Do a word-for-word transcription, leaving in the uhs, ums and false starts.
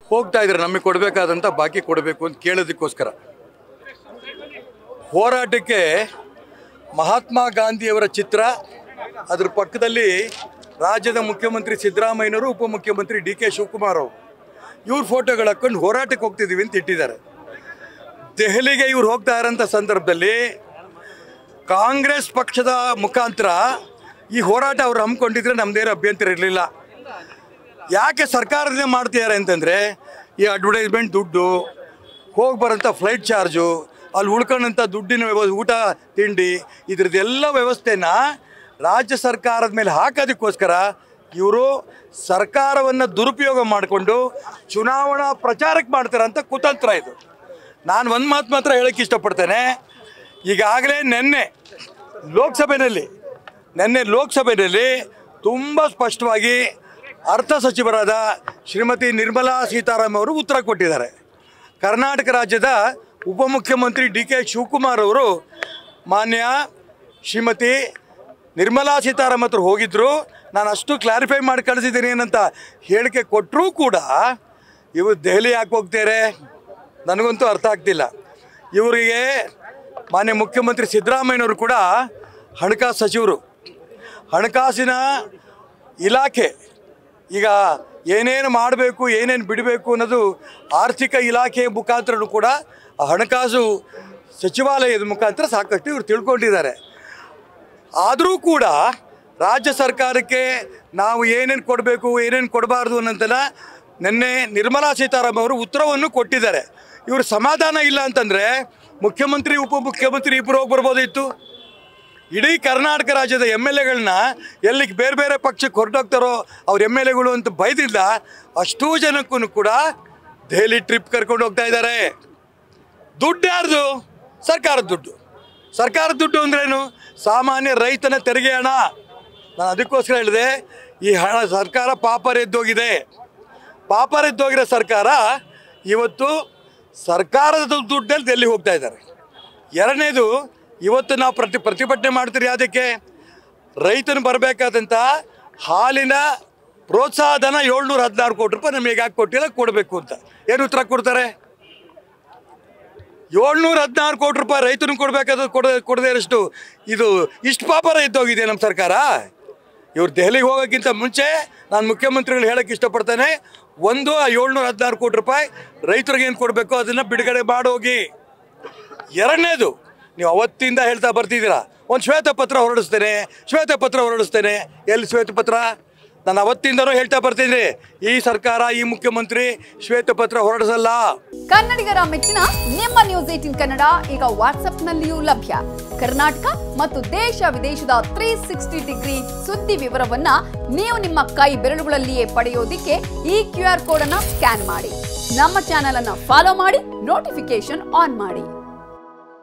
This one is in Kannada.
ಹೋಗ್ತಾ ಇದ್ದಾರೆ ನಮಗೆ ಕೊಡಬೇಕಾದಂಥ ಬಾಕಿ ಕೊಡಬೇಕು ಅಂತ ಕೇಳೋದಕ್ಕೋಸ್ಕರ. ಹೋರಾಟಕ್ಕೆ ಮಹಾತ್ಮ ಗಾಂಧಿಯವರ ಚಿತ್ರ, ಅದ್ರ ಪಕ್ಕದಲ್ಲಿ ರಾಜ್ಯದ ಮುಖ್ಯಮಂತ್ರಿ ಸಿದ್ದರಾಮಯ್ಯನವರು, ಉಪಮುಖ್ಯಮಂತ್ರಿ ಡಿ ಕೆ ಶಿವಕುಮಾರ್ ಅವರು ಇವ್ರ ಫೋಟೋಗಳು ಹಾಕ್ಕೊಂಡು ಹೋರಾಟಕ್ಕೆ ಹೋಗ್ತಿದ್ದೀವಿ ಅಂತ ಇಟ್ಟಿದ್ದಾರೆ. ದೆಹಲಿಗೆ ಇವ್ರು ಹೋಗ್ತಾ ಇರೋಂಥ ಸಂದರ್ಭದಲ್ಲಿ ಕಾಂಗ್ರೆಸ್ ಪಕ್ಷದ ಮುಖಾಂತರ ಈ ಹೋರಾಟ ಅವ್ರು ಹಮ್ಮಿಕೊಂಡಿದ್ರೆ ನಮ್ಮದೇನು ಅಭ್ಯಂತರ ಇರಲಿಲ್ಲ. ಯಾಕೆ ಸರ್ಕಾರದೇ ಮಾಡ್ತಿದ್ದಾರೆ ಅಂತಂದರೆ ಈ ಅಡ್ವರ್ಟೈಸ್ಮೆಂಟ್ ದುಡ್ಡು, ಹೋಗಿ ಬರೋಂಥ ಫ್ಲೈಟ್ ಚಾರ್ಜು, ಅಲ್ಲಿ ಉಳ್ಕೊಂಡಂಥ ದುಡ್ಡಿನ ವ್ಯವಸ್ಥೆ, ಊಟ ತಿಂಡಿ, ಇದ್ರದ್ದೆಲ್ಲ ವ್ಯವಸ್ಥೆನ ರಾಜ್ಯ ಸರ್ಕಾರದ ಮೇಲೆ ಹಾಕೋದಕ್ಕೋಸ್ಕರ ಇವರು ಸರ್ಕಾರವನ್ನು ದುರುಪಯೋಗ ಮಾಡಿಕೊಂಡು ಚುನಾವಣಾ ಪ್ರಚಾರಕ್ಕೆ ಮಾಡ್ತಾರಂಥ ಕುತಂತ್ರ ಇದು. ನಾನು ಒಂದು ಮಾತು ಮಾತ್ರ ಹೇಳೋಕ್ಕೆ ಇಷ್ಟಪಡ್ತೇನೆ. ಈಗಾಗಲೇ ನಿನ್ನೆ ಲೋಕಸಭೆಯಲ್ಲಿ ನಿನ್ನೆ ಲೋಕಸಭೆಯಲ್ಲಿ ತುಂಬ ಸ್ಪಷ್ಟವಾಗಿ ಅರ್ಥ ಸಚಿವರಾದ ಶ್ರೀಮತಿ ನಿರ್ಮಲಾ ಸೀತಾರಾಮನ್ ಅವರು ಉತ್ತರ ಕೊಟ್ಟಿದ್ದಾರೆ. ಕರ್ನಾಟಕ ರಾಜ್ಯದ ಉಪಮುಖ್ಯಮಂತ್ರಿ ಡಿ ಕೆ ಶಿವಕುಮಾರ್ ಅವರು ಮಾನ್ಯ ಶ್ರೀಮತಿ ನಿರ್ಮಲಾ ಸೀತಾರಾಮನ್ ಹತ್ರ ಹೋಗಿದ್ದರು, ನಾನು ಅಷ್ಟು ಕ್ಲಾರಿಫೈ ಮಾಡಿ ಕಳಿಸಿದ್ದೀನಿ ಏನಂತ ಹೇಳಿಕೆ ಕೊಟ್ಟರೂ ಕೂಡ ಇವರು ದೆಹಲಿ ಯಾಕೆ ಹೋಗ್ತಾರೆ ನನಗಂತೂ ಅರ್ಥ ಆಗ್ತಿಲ್ಲ. ಇವರಿಗೆ ಮಾನ್ಯ ಮುಖ್ಯಮಂತ್ರಿ ಸಿದ್ದರಾಮಯ್ಯನವರು ಕೂಡ ಹಣಕಾಸು ಸಚಿವರು. ಹಣಕಾಸಿನ ಇಲಾಖೆ ಈಗ ಏನೇನು ಮಾಡಬೇಕು, ಏನೇನು ಬಿಡಬೇಕು ಅನ್ನೋದು ಆರ್ಥಿಕ ಇಲಾಖೆಯ ಮುಖಾಂತರನೂ ಕೂಡ ಆ ಹಣಕಾಸು ಸಚಿವಾಲಯದ ಮುಖಾಂತರ ಸಾಕಷ್ಟು ಇವರು ತಿಳ್ಕೊಂಡಿದ್ದಾರೆ. ಆದರೂ ಕೂಡ ರಾಜ್ಯ ಸರ್ಕಾರಕ್ಕೆ ನಾವು ಏನೇನು ಕೊಡಬೇಕು, ಏನೇನು ಕೊಡಬಾರ್ದು ಅನ್ನೋಂತೆಲ್ಲ ನಿನ್ನೆ ನಿರ್ಮಲಾ ಸೀತಾರಾಮನ್ ಅವರು ಉತ್ತರವನ್ನು ಕೊಟ್ಟಿದ್ದಾರೆ. ಇವರು ಸಮಾಧಾನ ಇಲ್ಲ ಅಂತಂದರೆ ಮುಖ್ಯಮಂತ್ರಿ ಉಪಮುಖ್ಯಮಂತ್ರಿ ಇಬ್ಬರು ಹೋಗಿ ಬರ್ಬೋದಿತ್ತು. ಇಡೀ ಕರ್ನಾಟಕ ರಾಜ್ಯದ ಎಮ್ ಎಲ್ ಎಗಳನ್ನ ಎಲ್ಲಿಗೆ ಬೇರೆ ಬೇರೆ ಪಕ್ಷಕ್ಕೆ ಹೊರಟೋಗ್ತಾರೋ ಅವ್ರ ಎಮ್ ಎಲ್ ಎಗಳು ಅಂತ ಬೈದಿಲ್ಲ, ಅಷ್ಟೂ ಜನಕ್ಕೂ ಕೂಡ ದೆಹಲಿ ಟ್ರಿಪ್ ಕರ್ಕೊಂಡು ಹೋಗ್ತಾ ಇದ್ದಾರೆ. ದುಡ್ಡು ಯಾರ್ದು? ಸರ್ಕಾರದ ದುಡ್ಡು. ಸರ್ಕಾರದ ದುಡ್ಡು ಅಂದ್ರೇನು? ಸಾಮಾನ್ಯ ರೈತನ ತೆರಿಗೆ ಹಣ. ನಾನು ಅದಕ್ಕೋಸ್ಕರ ಹೇಳಿದೆ, ಈ ಹಣ ಸರ್ಕಾರ ಪಾಪರೆದ್ದೋಗಿದೆ. ಪಾಪರೆದ್ದೋಗಿರೋ ಸರ್ಕಾರ ಇವತ್ತು ಸರ್ಕಾರದ ದುಡ್ಡಲ್ಲಿ ದೆಹಲಿ ಹೋಗ್ತಾ ಇದ್ದಾರೆ. ಎರಡನೇದು, ಇವತ್ತು ನಾವು ಪ್ರತಿ ಪ್ರತಿಭಟನೆ ಮಾಡ್ತೀರಿ ಅದಕ್ಕೆ ರೈತನು ಬರಬೇಕಾದಂಥ ಹಾಲಿನ ಪ್ರೋತ್ಸಾಹಧನ ಏಳ್ನೂರ ಹದಿನಾರು ಕೋಟಿ ರೂಪಾಯಿ ನಮಗೆ ಯಾಕೆ ಕೊಟ್ಟಿಲ್ಲ, ಕೊಡಬೇಕು ಅಂತ ಏನು ಉತ್ತರ ಕೊಡ್ತಾರೆ? ಏಳ್ನೂರ ಹದಿನಾರು ಕೋಟಿ ರೂಪಾಯಿ ರೈತನು ಕೊಡಬೇಕಾದ ಕೊಡ ಕೊಡದೇ ಇರೋಷ್ಟು ಇದು ಇಷ್ಟು ಪಾಪರ ಇದ್ದೋಗಿದೆ ನಮ್ಮ ಸರ್ಕಾರ. ಇವ್ರು ದೆಹಲಿಗೆ ಹೋಗೋಕ್ಕಿಂತ ಮುಂಚೆ ನಾನು ಮುಖ್ಯಮಂತ್ರಿಗಳು ಹೇಳೋಕ್ಕೆ ಇಷ್ಟಪಡ್ತೇನೆ, ಒಂದು ಆ ಏಳ್ನೂರ ಹದಿನಾರು ಕೋಟಿ ರೂಪಾಯಿ ರೈತರಿಗೆ ಏನು ಕೊಡಬೇಕು ಅದನ್ನು ಬಿಡುಗಡೆ ಮಾಡೋಗಿ. ಎರಡನೇದು, ನೀವು ಅವತ್ತಿಂದ ಹೇಳ್ತಾ ಬರ್ತಿದ್ದೀರಾ ಒಂದು ಶ್ವೇತಪತ್ರ ಹೊರಡಿಸ್ತೇನೆ ಶ್ವೇತಪತ್ರ ಹೊರಡಿಸ್ತೇನೆ ಎಲ್ಲಿ ಶ್ವೇತಪತ್ರ? ನಾನು ಅವತ್ತಿಂದನೂ ಹೇಳ್ತಾ ಬರ್ತಿದ್ರಿ, ಈ ಸರ್ಕಾರ, ಈ ಮುಖ್ಯಮಂತ್ರಿ ಶ್ವೇತಪತ್ರ ಹೊರಡಿಸಲ್ಲ. ಕನ್ನಡಿಗರ ಮೆಚ್ಚಿನ ನಿಮ್ಮ ನ್ಯೂಸ್ ಏಟೀನ್ ಕನ್ನಡ ಈಗ ವಾಟ್ಸ್ಆಪ್ನಲ್ಲಿಯೂ ಲಭ್ಯ. ಕರ್ನಾಟಕ ಮತ್ತು ದೇಶ ವಿದೇಶದ ತ್ರೀ ಸಿಕ್ಸ್ಟಿ ಡಿಗ್ರಿ ಸುದ್ದಿ ವಿವರವನ್ನ ನೀವು ನಿಮ್ಮ ಕೈ ಬೆರಳುಗಳಲ್ಲಿಯೇ ಪಡೆಯೋದಿಕ್ಕೆ ಈ ಕ್ಯೂ ಆರ್ ಕೋಡ್ ಅನ್ನ ಸ್ಕ್ಯಾನ್ ಮಾಡಿ, ನಮ್ಮ ಚಾನೆಲ್ ಅನ್ನ ಫಾಲೋ ಮಾಡಿ, ನೋಟಿಫಿಕೇಶನ್ ಆನ್ ಮಾಡಿ.